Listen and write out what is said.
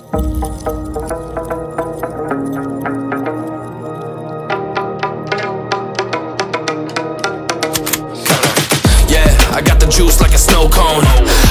I got the juice like a snow cone.